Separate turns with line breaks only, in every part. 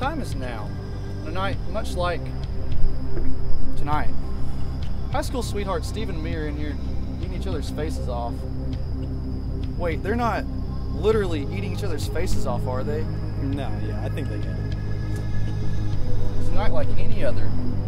time is now? On a night much like tonight. High school sweethearts Steve and Mia are in here eating each other's faces off. Wait, they're not literally eating each other's faces off, are they?
No, yeah, I think they get it.
It's a night like any other.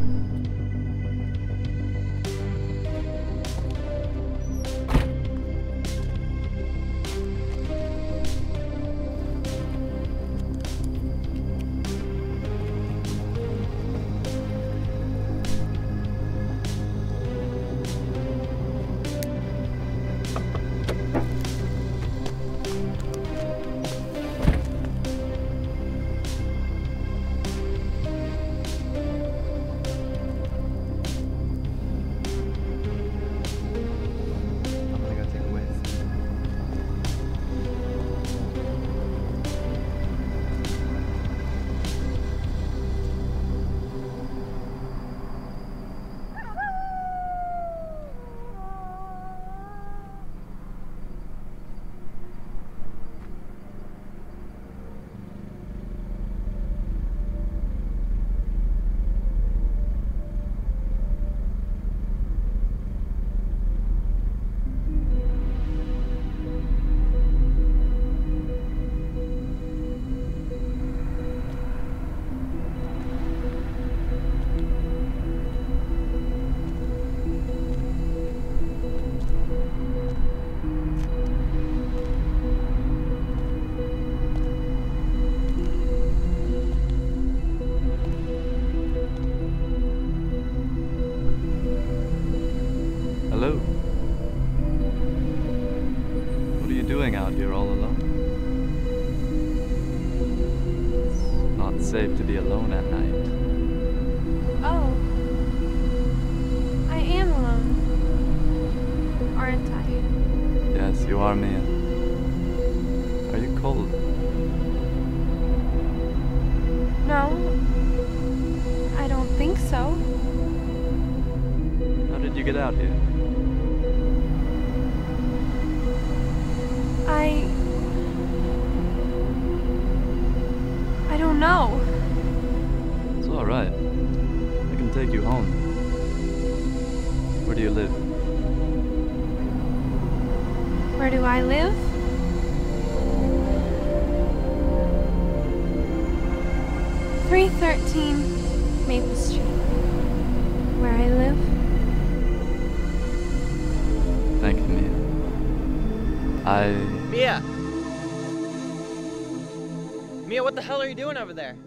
Hello. What are you doing out here all alone? It's not safe to be alone at night.
Oh. I am alone. Aren't I?
Yes, you are, Mia. Are you cold?
No. I don't think so.
How did you get out here?
I don't know.
It's all right. I can take you home. Where do you live?
Where do I live? "313 Maple Street. Where I live."
Thank you, Mia.
Mia! Mia, what the hell are you doing over there?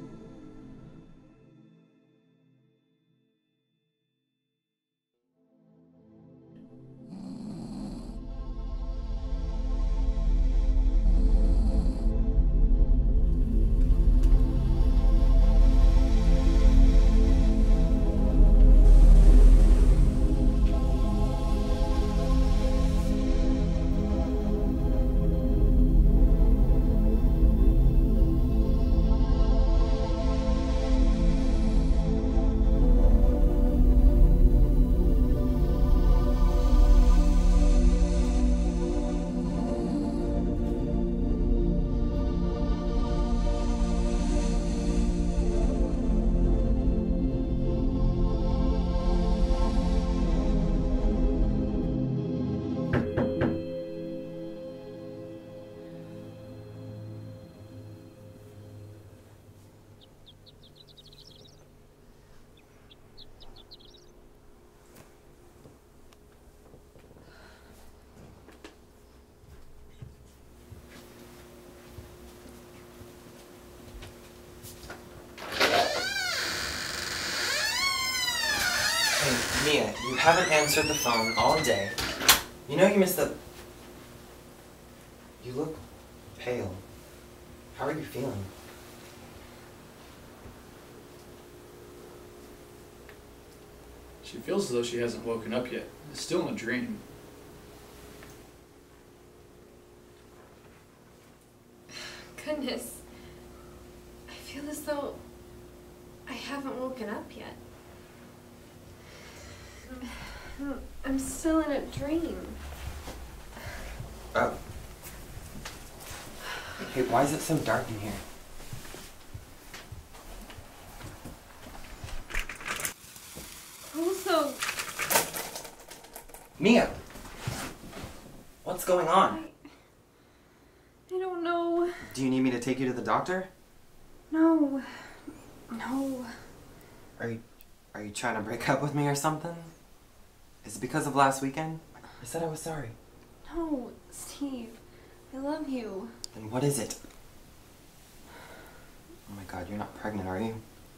Mia, you haven't answered the phone all day. You know you missed the... You look pale. How are you feeling?
She feels as though she hasn't woken up yet. It's still in a dream.
Goodness. I feel as though I haven't woken up yet. I'm still in a dream.
Oh. Hey, why is it so dark in here? Mia! What's going on?
I don't know.
Do you need me to take you to the doctor?
No. No.
Are you trying to break up with me or something? Is it because of last weekend? I said I was sorry.
No, Steve. I love you.
Then what is it? Oh my god, you're not pregnant, are you?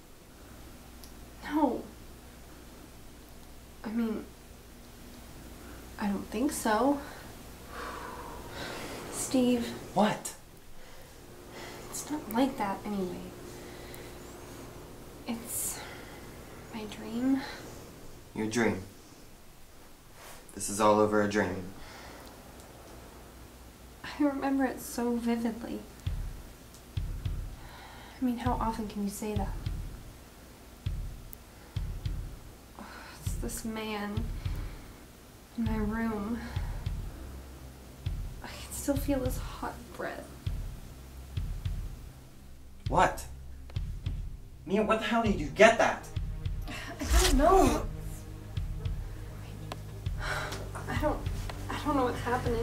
No. I mean, I don't think so. Steve.
What?
It's not like that anyway. It's my dream.
Your dream. This is all over a dream.
I remember it so vividly. I mean, how often can you say that? It's this man in my room. I can still feel his hot breath.
What? Mia, what the hell did you get that?
I don't know. I don't know what's happening.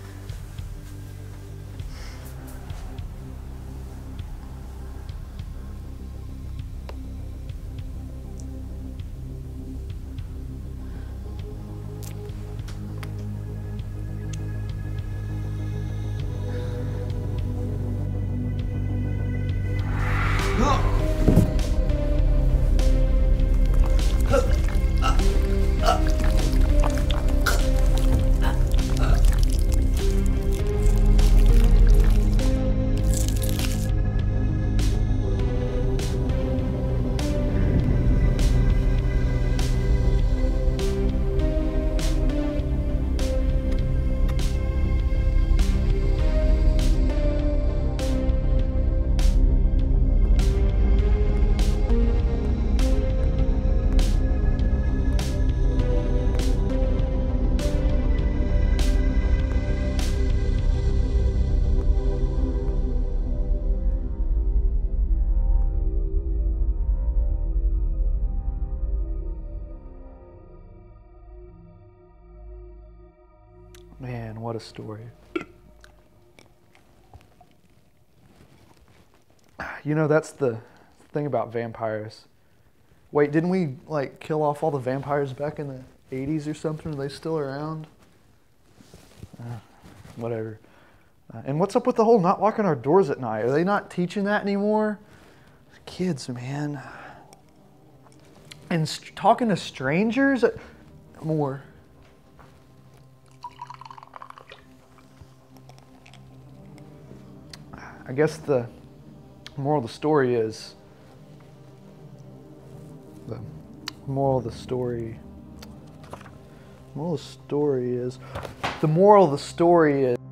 Man, what a story. You know, that's the thing about vampires. Wait, didn't we, like, kill off all the vampires back in the 80s or something? Are they still around? Whatever. And what's up with the whole not locking our doors at night? Are they not teaching that anymore? Kids, man. And talking to strangers? More. I guess the moral of the story is the moral of the story is